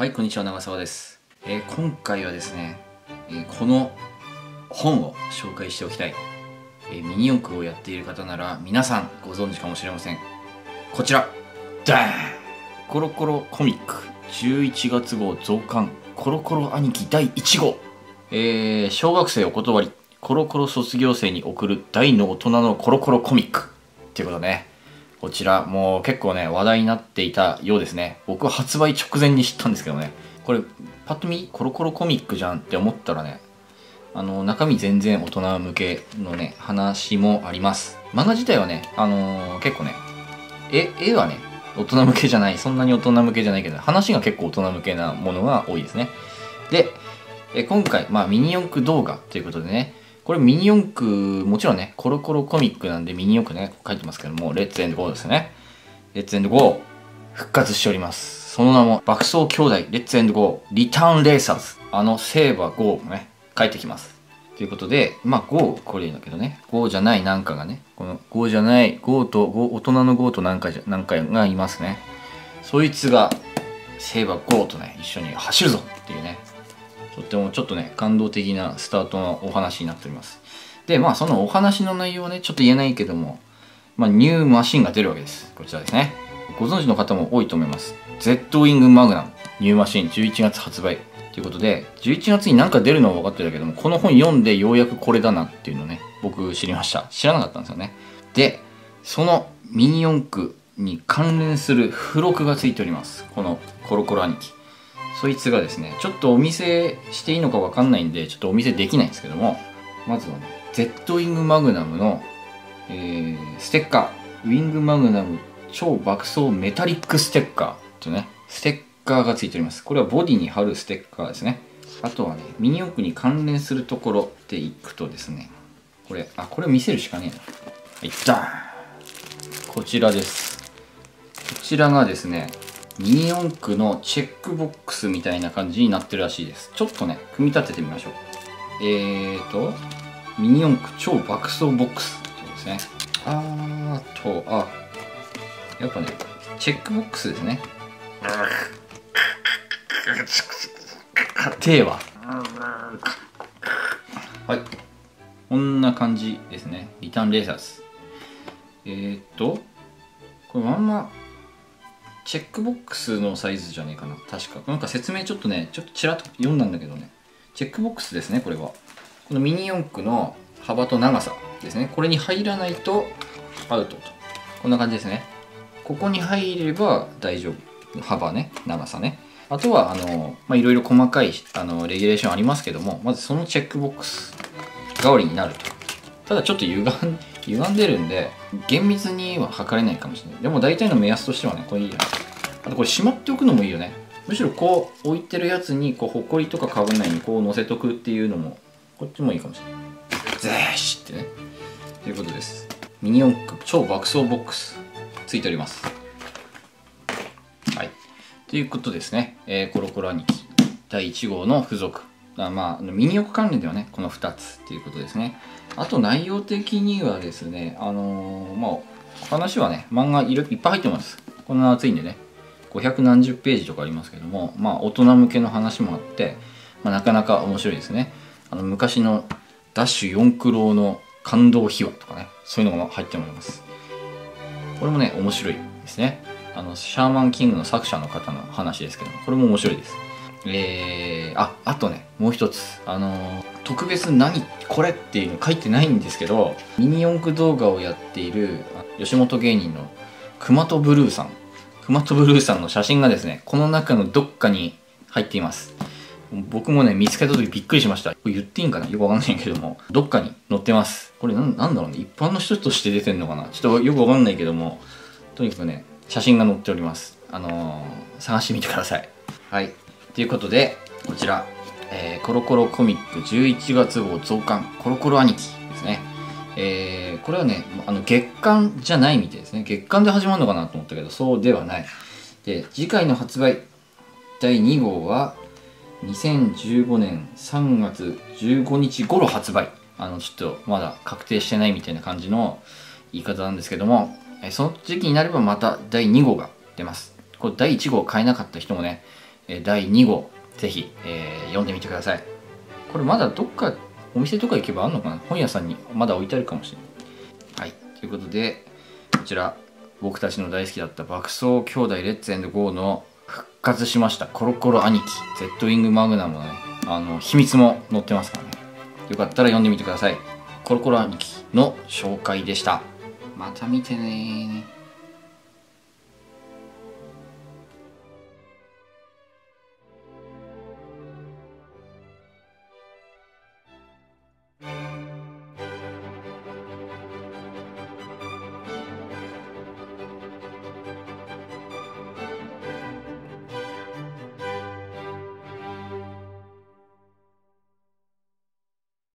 はい、こんにちは、長澤です。今回はですね、この本を紹介しておきたい、ミニ四駆をやっている方なら皆さんご存知かもしれません。こちら、ダーン！コロコロコミック11月号増刊コロコロ兄貴第1号、小学生お断りコロコロ卒業生に送る大の大人のコロコロコミックっていうことでね、こちらもう結構ね話題になっていたようですね。僕は発売直前に知ったんですけどね、これパッと見コロコロコミックじゃんって思ったらね、中身全然大人向けのね話もあります。漫画自体はね結構ね絵はね大人向けじゃない、そんなに大人向けじゃないけど話が結構大人向けなものが多いですね。で今回ミニ四駆動画ということでね、これミニ四駆もちろんねコロコロコミックなんでミニ四駆ね書いてますけども、レッツエンドゴーですね。レッツエンドゴー復活しております。その名も爆走兄弟レッツエンドゴーリターンレーサーズ、セーバーゴーもね書いてきますということで、ゴーこれだけどね、ゴーじゃないなんかがね、このゴーじゃないゴーと大人のゴーとなんかがいますね。そいつがセーバーゴーとね一緒に走るぞっていうね、とってもちょっとね感動的なスタートのお話になっております。でそのお話の内容はねちょっと言えないけども、ニューマシンが出るわけです。こちらですね、ご存知の方も多いと思います。 Z ウィングマグナムニューマシン11月発売ということで、11月に何か出るのは分かってたけども、この本読んでようやくこれだなっていうのをね僕知りました。知らなかったんですよね。でそのミニ四駆に関連する付録がついております。このコロコロ兄貴、そいつがですねちょっとお見せしていいのか分かんないんでちょっとお見せできないんですけども、まずはね Z ウィングマグナムの、ステッカー、ウィングマグナム超爆走メタリックステッカーというねステッカーがついております。これはボディに貼るステッカーですね。あとはねミニ四駆に関連するところでいくとですね、これ見せるしかねえな。はい、ダーン、こちらです。こちらがですねミニ四駆のチェックボックスみたいな感じになってるらしいです。ちょっとね組み立ててみましょう。ミニ四駆超爆走ボックスってことですね。やっぱねチェックボックスですね。硬えわ。はい、こんな感じですね。リターンレーサーズ、これチェックボックスのサイズじゃねえかな、確か。なんか説明ちょっとちらっと読んだんだけどね、チェックボックスですね。これはこのミニ四駆の幅と長さですね。これに入らないとアウトと、こんな感じですね。ここに入れば大丈夫、幅ね、長さね。あとはいろいろ細かいレギュレーションありますけども、まずそのチェックボックス代わりになると。ただちょっと歪んでるんで厳密には測れないかもしれない。でも大体の目安としてはねこれいいや。あとこれしまっておくのもいいよね。むしろこう置いてるやつにこうほこりとかかぶんないようにこう乗せとくっていうのもこっちもいいかもしれない。ゼーシってね、ということです。ミニ四駆超爆走ボックスついております。はい、ということですね。コロコロ兄貴第1号の付属、ミニ四駆関連ではねこの2つっていうことですね。あと内容的にはですね話はね漫画いっぱい入ってます。こんな厚いんでね500何十ページとかありますけども、大人向けの話もあって、なかなか面白いですね。昔のダッシュ四駆郎の感動秘話とかね、そういうのが入っております。これもね面白いですね。シャーマンキングの作者の方の話ですけども、これも面白いです。あとねもう一つ特別何これっていうの書いてないんですけど、ミニ四駆動画をやっている吉本芸人のクマトブルーさんの写真がですねこの中のどっかに入っています。僕もね見つけた時びっくりしました。これ言っていいんかなよくわかんないけども、どっかに載ってます。これなんだろうね、一般の人として出てんのかな、ちょっとよくわかんないけども、とにかくね写真が載っております。探してみてください。はい、ということでこちら、コロコロコミック11月号増刊コロコロ兄貴ですね。これはね月刊じゃないみたいですね。月刊で始まるのかなと思ったけどそうではない。で次回の発売第2号は2015年3月15日頃発売。ちょっとまだ確定してないみたいな感じの言い方なんですけども、その時期になればまた第2号が出ます。これ第1号買えなかった人もね第2号ぜひ、読んでみてください。これまだどっかお店とか行けばあんのかな、本屋さんにまだ置いてあるかもしれない。はい、ということでこちら僕たちの大好きだった爆走兄弟レッツエンドゴーの復活しましたコロコロ兄貴 Z ウィングマグナムのね秘密も載ってますからね、よかったら読んでみてください。コロコロ兄貴の紹介でした。また見てねー。